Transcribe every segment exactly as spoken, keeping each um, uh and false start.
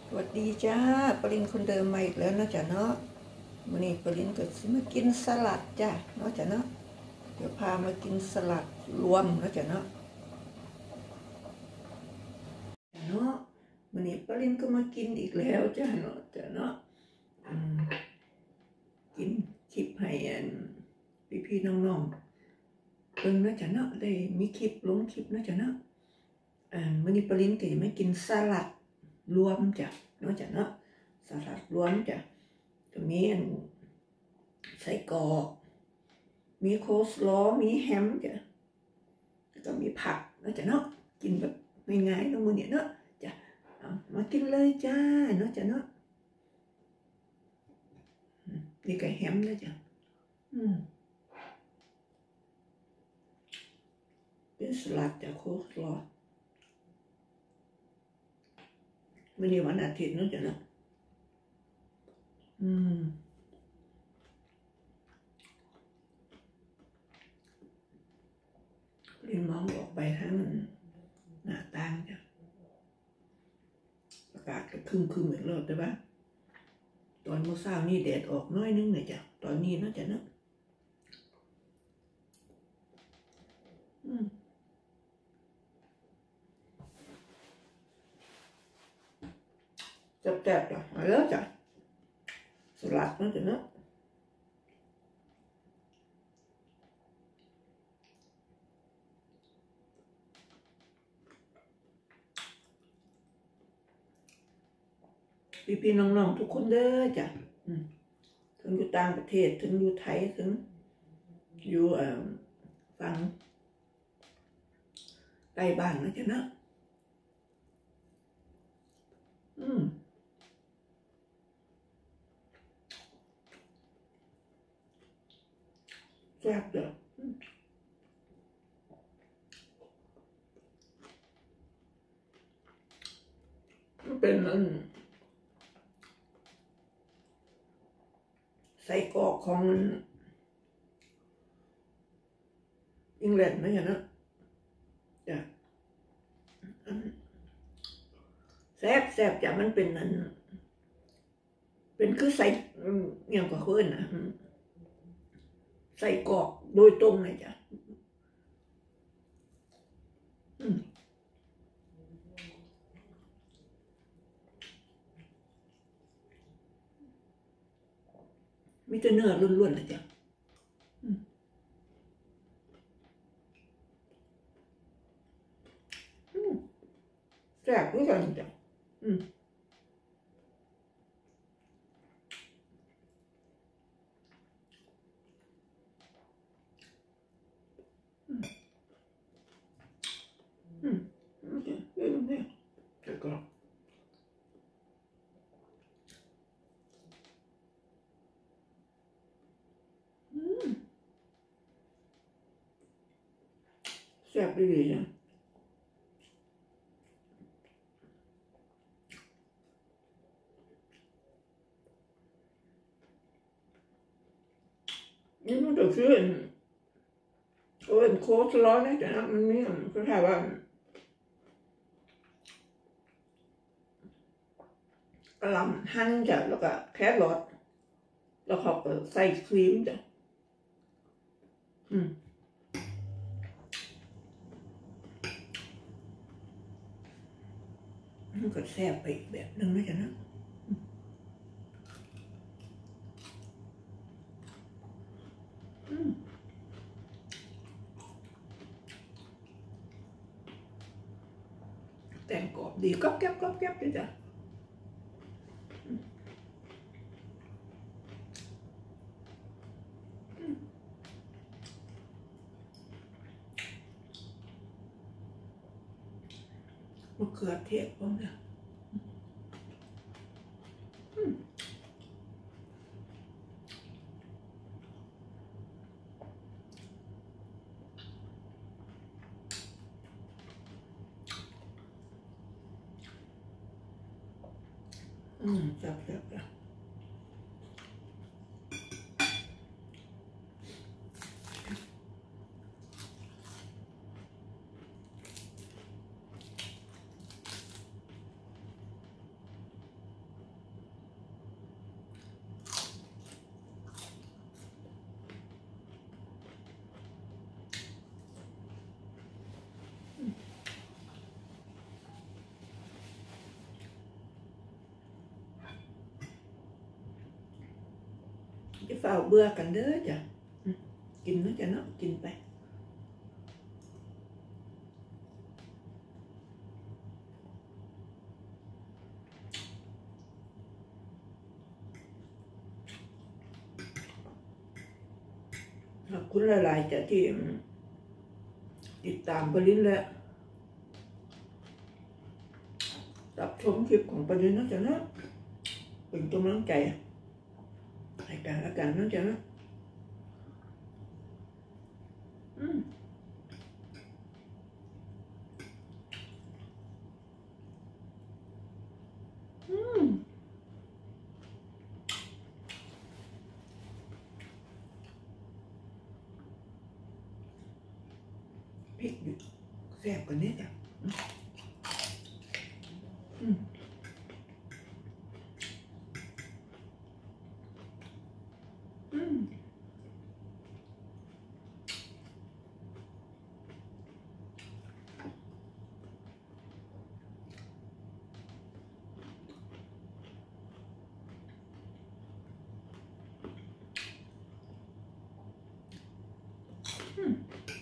สวัสดีจ้าปรินคนเดิมมาอีกแล้วนะจ๊ะเนาะวันนี้ปรินก็สิมากินสลัดจ้ะเนาะจ๊ะเนาะเดี๋ยวพามากินสลัดรวมนะจ๊ะเนาะเนาะวันนี้ปรินก็มากินอีกแล้วจ้ะเนาะจ๊ะเนาะกินคลิปให้พี่พี่น้องๆเพิ่งนะจ๊ะเนาะได้มีคลิปลงคลิปนะจ๊ะเนาะวันนี้ปรินก็จะมากินสลัดรวมจ้ะเนาะจ๊ะเนาะสลัดรวมจ้ะก็มีไส้กรอกมีโคสลอมีแฮมจ้ะแล้วก็มีผักนะจ๊ะเนาะกินแบบง่ายๆน้องมือเนี่ยเนาะจ้ะมากินเลยจ้าเนาะจ๊ะเนาะนี่ก็แฮมนะจ๊ะอืมเป็นสลัดจากโคสลอวันนี้วันอาทิตย์เนาะจ๊ะเนาะอืมเรียนมองออกไปทั้งหน้าต่างจ้ะอากาศก็คึมคึมอีกรอบแต่ว่าตอนเมื่อเช้านี่แดดออกน้อยนึงเลยจ้ะตอนนี้เนาะจ๊ะเนาะอืมจับแจบจ้ะมาแล้วจ้ะสลัดเนาะจ๊ะเนาะพี่ๆน้องๆทุกคนเด้อจ้ะถึงอยู่ต่างประเทศถึงอยู่ไทยถึงอยู่ฝั่งใกล้บ้านนะจ๊ะเนาะอืมแซ่บจ้ะมันเป็นอันไส้กรอกของอังกฤษนะจ๊ะเนาะจ้ะแซ่บแซ่บจ้ะมันเป็นอันเป็นคือใส่อย่างกับเพื่อนนะใส่กรอกโดยตรงเลยจ้ะมีแต่เนื้อล้วนๆเลยจ้ะแซ่บด้วยกันจ้ะอืมอืมโอเคเดี๋ยวเนี่ยเดี๋ยวก็แซ่บดีๆจ้ะนี่มันจะคือโอ้ยโค้ชร้อนนะจ๊ะมันนี่ก็แค่ว่ากระหล่ำหั่นจ้ะแล้วก็แครอทแล้วเขาก็ใส่ครีมจ้ะอืมมันก็แซ่บไปอีกแบบนึงนะจ๊ะนะแต่งกรอบดีก๊อบแก๊บก๊อบแก๊บด้วยจ้ะมะเขือเทศพร้อมเนี่ยอืมจับจับจ้ะจะฝ่าเบื่อกันเด้อจ้ะกินนะจ้ะเนาะกินไปขอบคุณหลายๆจ้ะที่ติดตามปรินและรับชมคลิปของปรินนะจ๊ะเนาะเป็นกำลังใจให้กันและกันนะจ๊ะเนาะอืมอืมพริกอยู่แซ่บกว่านี้จ้ะอืมอืมอืม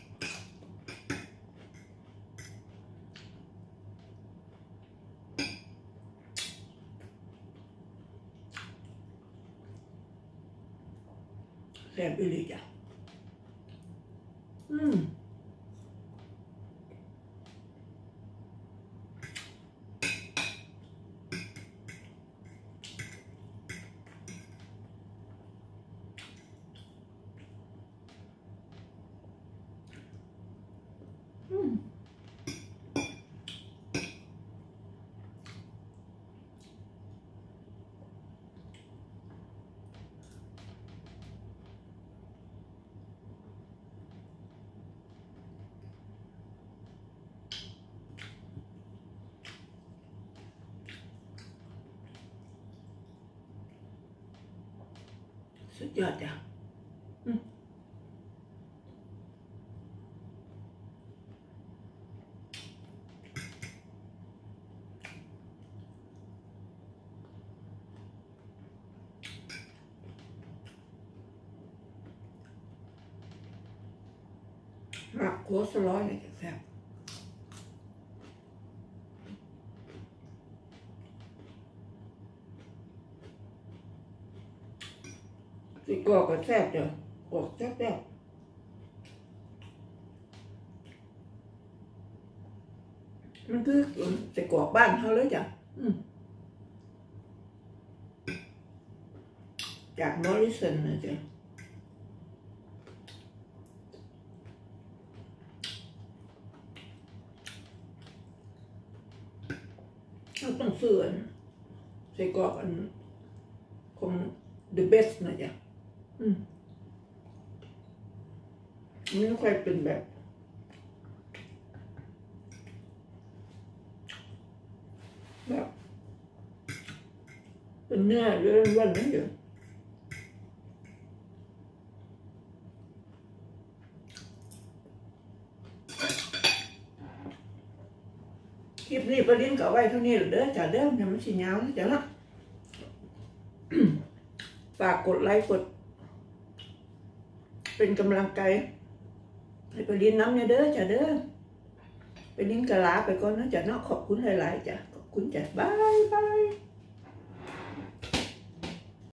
แซ่บอีหลีจ้ะอืมอืมสุดยอดจ้ะอืมหักโคสร้อยเนี่ยจะแซ่บสิกรอกก็แซ่บจ้ะกรอกแซ่บๆมันคือสิกรอกบ้านเขาเลยจ้ะอืมจากมอริสันนะจ๊ะเราต้องซื้ออันใส่กรอกอันของ the best นะจ๊ะอืมมันไม่ค่อยเป็นแบบแบบเป็นเนื้อเลื่อนๆนั่นอยู่คลิปนี้ประเด็นก็ไว้เท่านี้เด้อจ้ะเด้ออย่ามันสิยาวนะจ๊ะละฝากกดไลค์กดเป็นกำลังใจให้ประเด็นน้ำเนี่ยเด้อจ้ะเด้อประเด็นกะลาไปก่อนนะจ๊ะเนาะขอบคุณหลายๆจ้ะขอบคุณจ้ะบายบาย